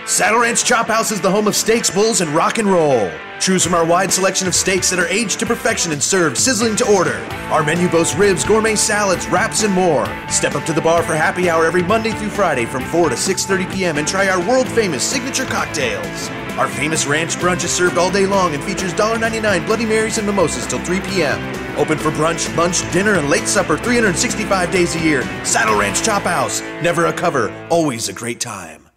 Saddle Ranch Chop House is the home of steaks, bulls, and rock and roll. Choose from our wide selection of steaks that are aged to perfection and served sizzling to order. Our menu boasts ribs, gourmet salads, wraps, and more. Step up to the bar for happy hour every Monday through Friday from 4 to 6:30 p.m. and try our world-famous signature cocktails. Our famous ranch brunch is served all day long and features $1.99 Bloody Marys and mimosas till 3 p.m. Open for brunch, lunch, dinner, and late supper 365 days a year. Saddle Ranch Chop House. Never a cover, always a great time.